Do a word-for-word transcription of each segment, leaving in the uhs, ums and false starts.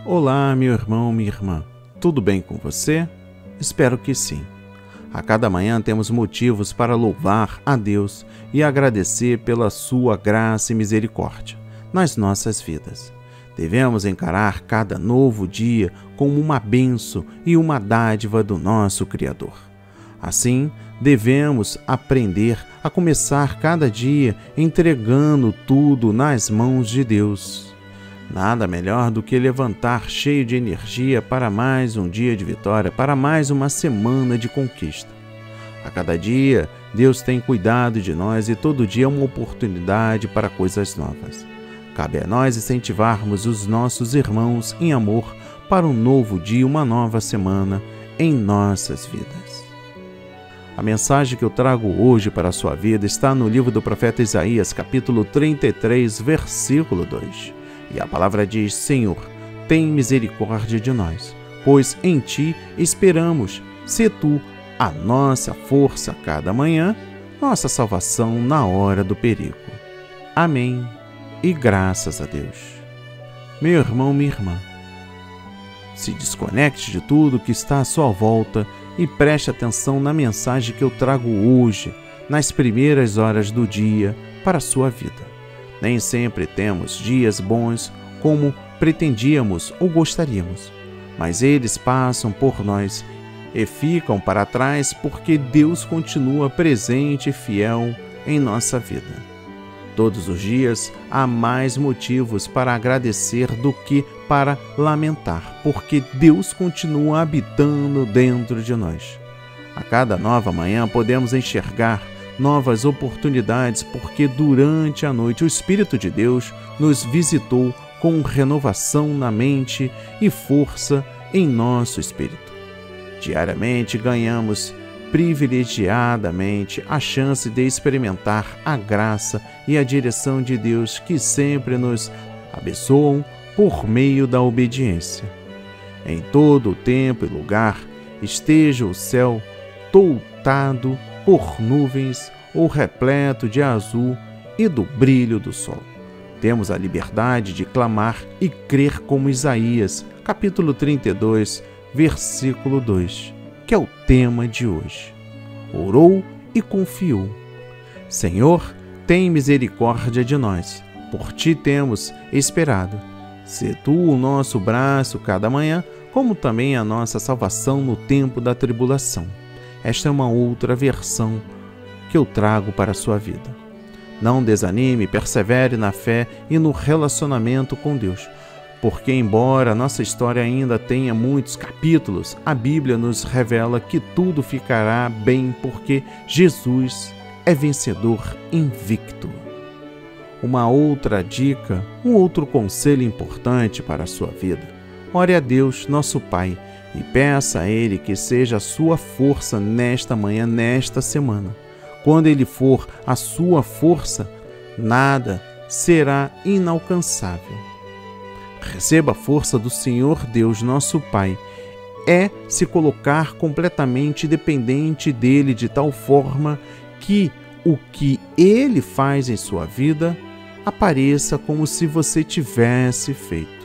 Olá, meu irmão, minha irmã. Tudo bem com você? Espero que sim. A cada manhã temos motivos para louvar a Deus e agradecer pela sua graça e misericórdia nas nossas vidas. Devemos encarar cada novo dia como uma bênção e uma dádiva do nosso Criador. Assim, devemos aprender a começar cada dia entregando tudo nas mãos de Deus. Nada melhor do que levantar cheio de energia para mais um dia de vitória, para mais uma semana de conquista. A cada dia, Deus tem cuidado de nós e todo dia é uma oportunidade para coisas novas. Cabe a nós incentivarmos os nossos irmãos em amor para um novo dia, uma nova semana em nossas vidas. A mensagem que eu trago hoje para a sua vida está no livro do profeta Isaías, capítulo trinta e três, versículo dois. E a palavra diz: Senhor, tem misericórdia de nós, pois em Ti esperamos. Se Tu a nossa força a cada manhã, nossa salvação na hora do perigo. Amém. E graças a Deus. Meu irmão, minha irmã, se desconecte de tudo que está à sua volta e preste atenção na mensagem que eu trago hoje, nas primeiras horas do dia, para a sua vida. Nem sempre temos dias bons como pretendíamos ou gostaríamos, mas eles passam por nós e ficam para trás porque Deus continua presente e fiel em nossa vida. Todos os dias há mais motivos para agradecer do que para lamentar, porque Deus continua habitando dentro de nós. A cada nova manhã podemos enxergar novas oportunidades, porque durante a noite o Espírito de Deus nos visitou com renovação na mente e força em nosso espírito. Diariamente ganhamos privilegiadamente a chance de experimentar a graça e a direção de Deus, que sempre nos abençoam por meio da obediência. Em todo o tempo e lugar esteja o céu toutado por nuvens ou repleto de azul e do brilho do sol. Temos a liberdade de clamar e crer como Isaías, capítulo trinta e dois, versículo dois, que é o tema de hoje. Orou e confiou. Senhor, tem misericórdia de nós. Por Ti temos esperado. Sê Tu o nosso braço cada manhã, como também a nossa salvação no tempo da tribulação. Esta é uma outra versão que eu trago para a sua vida. Não desanime, persevere na fé e no relacionamento com Deus, porque embora a nossa história ainda tenha muitos capítulos, a Bíblia nos revela que tudo ficará bem, porque Jesus é vencedor invicto. Uma outra dica, um outro conselho importante para a sua vida: ore a Deus, nosso Pai, e peça a Ele que seja a sua força nesta manhã, nesta semana. Quando Ele for a sua força, nada será inalcançável. Receba a força do Senhor Deus, nosso Pai. É se colocar completamente dependente dEle, de tal forma que o que Ele faz em sua vida apareça como se você tivesse feito.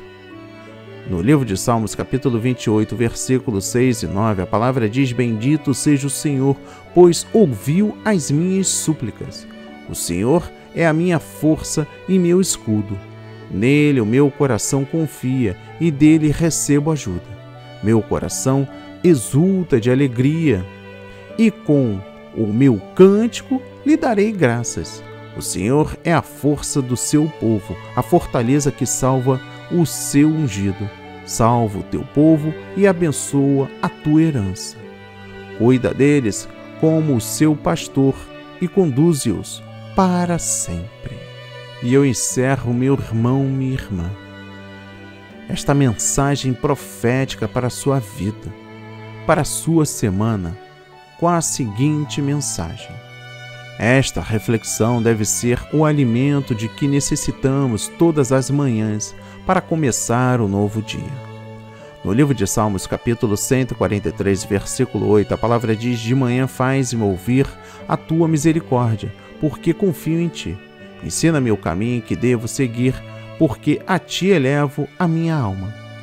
No livro de Salmos, capítulo vinte e oito, versículos seis e nove, a palavra diz: Bendito seja o Senhor, pois ouviu as minhas súplicas. O Senhor é a minha força e meu escudo. Nele o meu coração confia e dele recebo ajuda. Meu coração exulta de alegria e com o meu cântico lhe darei graças. O Senhor é a força do seu povo, a fortaleza que salva o seu ungido. Salva o teu povo e abençoa a tua herança. Cuida deles como o seu pastor e conduze-os para sempre. E eu encerro, meu irmão, minha irmã, esta mensagem profética para a sua vida, para a sua semana, com a seguinte mensagem: esta reflexão deve ser o alimento de que necessitamos todas as manhãs para começar o novo dia. No livro de Salmos, capítulo cento e quarenta e três, versículo oito, a palavra diz: De manhã faz-me ouvir a tua misericórdia, porque confio em Ti. Ensina-me o caminho que devo seguir, porque a Ti elevo a minha alma.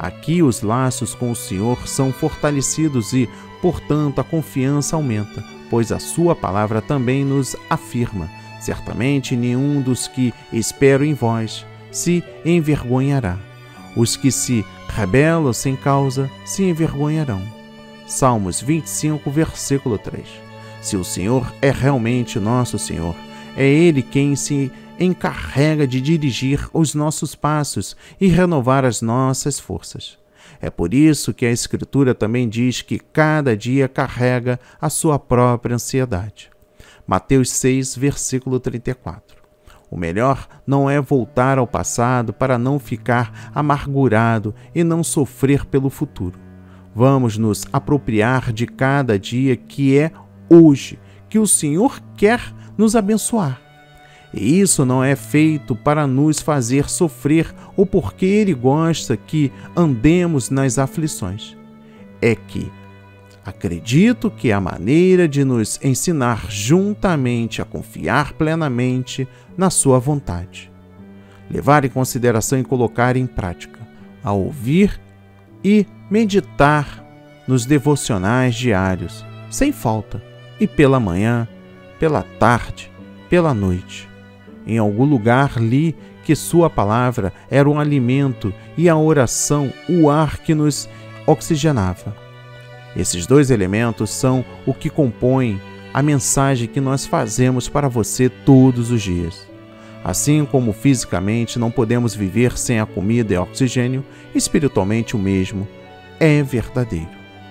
Aqui os laços com o Senhor são fortalecidos e, portanto, a confiança aumenta, pois a sua palavra também nos afirma: certamente nenhum dos que esperam em vós se envergonhará. Os que se rebelam sem causa se envergonharão. Salmos vinte e cinco, versículo três. Se o Senhor é realmente nosso Senhor, é Ele quem se encarrega de dirigir os nossos passos e renovar as nossas forças. É por isso que a Escritura também diz que cada dia carrega a sua própria ansiedade. Mateus seis, versículo trinta e quatro. O melhor não é voltar ao passado para não ficar amargurado e não sofrer pelo futuro. Vamos nos apropriar de cada dia que é hoje, que o Senhor quer nos abençoar. E isso não é feito para nos fazer sofrer ou porque Ele gosta que andemos nas aflições. É que acredito que a maneira de nos ensinar juntamente a confiar plenamente na sua vontade, levar em consideração e colocar em prática, a ouvir e meditar nos devocionais diários, sem falta, e pela manhã, pela tarde, pela noite. Em algum lugar li que sua palavra era um alimento e a oração o ar que nos oxigenava. Esses dois elementos são o que compõem a mensagem que nós fazemos para você todos os dias. Assim como fisicamente não podemos viver sem a comida e oxigênio, espiritualmente o mesmo é verdadeiro.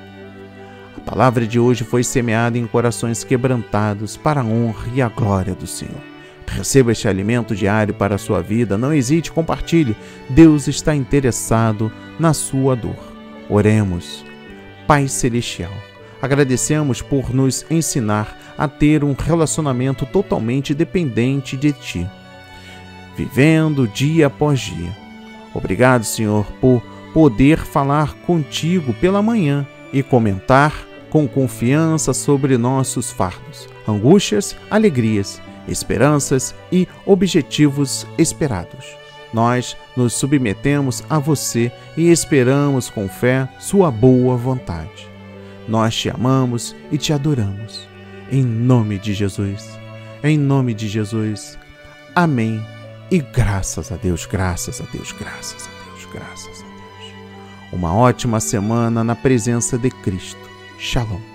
A palavra de hoje foi semeada em corações quebrantados para a honra e a glória do Senhor. Receba este alimento diário para a sua vida, não hesite, compartilhe. Deus está interessado na sua dor. Oremos. Pai Celestial, agradecemos por nos ensinar a ter um relacionamento totalmente dependente de Ti, vivendo dia após dia. Obrigado, Senhor, por poder falar contigo pela manhã e comentar com confiança sobre nossos fardos, angústias, alegrias, esperanças e objetivos esperados. Nós nos submetemos a você e esperamos com fé sua boa vontade. Nós te amamos e te adoramos. Em nome de Jesus. Em nome de Jesus. Amém. E graças a Deus, graças a Deus, graças a Deus, graças a Deus. Uma ótima semana na presença de Cristo. Shalom.